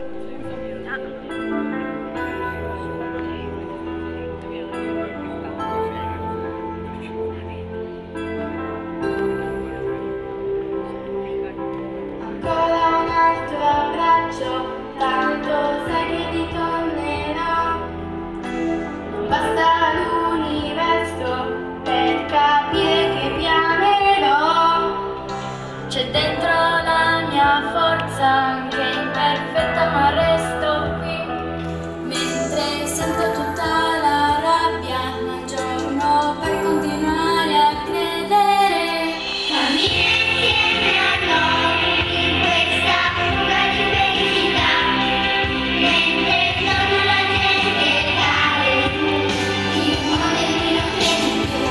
Ancora un altro abbraccio, tanto sai che ritornerò. Non basta l'universo per capire che vi amerò. C'è dentro la mia forza, anche imperfetta, ma resto qui. Mentre sento tutta la rabbia, ma un giorno per continuare a credere. Cammina insieme a noi in questa fuga di felicità, mentre intorno la gente cade giù, il mondo in cui non credi più.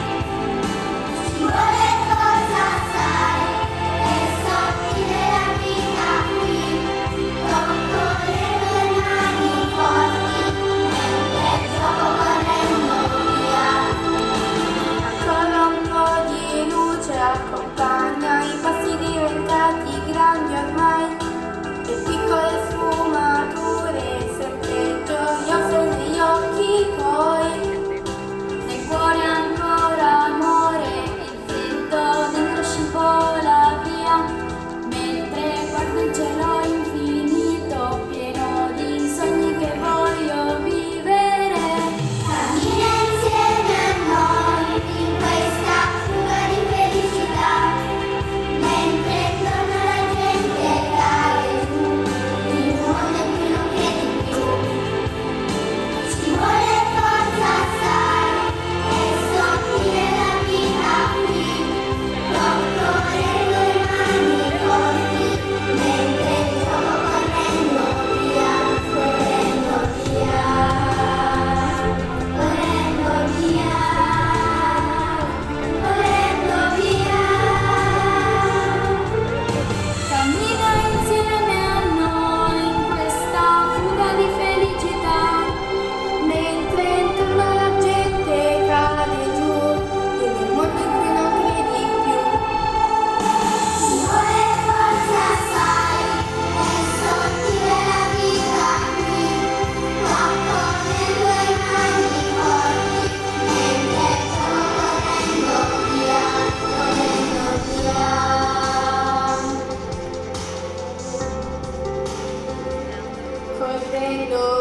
Ci vuole forza assai e sottile la vita qui, correndo le mani forti, mentre gioco correndo via. Ancora un po' di luce accompagna i passi diventati grandi ormai, le piccole sfumature sempre gioiose negli occhi tuoi. Nel cuore ancora amore, il freddo dentro scivola via, mentre guardo il cielo infinito pieno di sogni che voglio vivere. Cammina insieme a noi in questa fuga di felicità, mentre intorno la gente cade giù, il mondo in cui non credi più. Ci vuole forza assai e sottile la vita qui, correndo le mani forti, mentre gioco correndo via, correndo via, correndo via, correndo via. Cammina insieme a noi in questa fuga di felicità, mentre intorno la gente cade giù, e nel mondo in cui non credi più. Ci vuole forza assai e sottile la vita qui, correndo le mani forti, mentre gioco correndo via, correndo via. Correndo